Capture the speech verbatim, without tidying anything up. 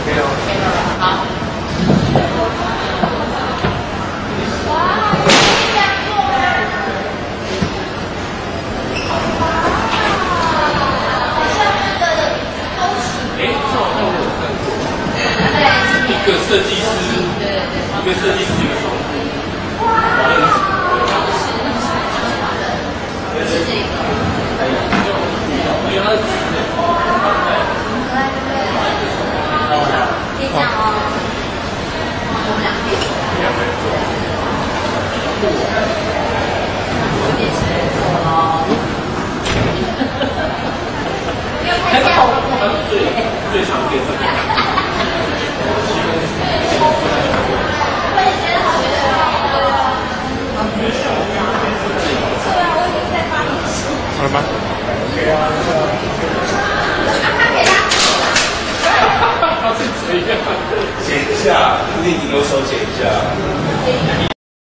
没有。 好。 一个设计师，一个设计师一个手工，华人子， 是这个， 因为它是纸的， 可以这样哦，我们两边，有点吃错喽， 它是它是最最常见的。好了吗？他是怎样？剪一下，固定顶多手剪一下。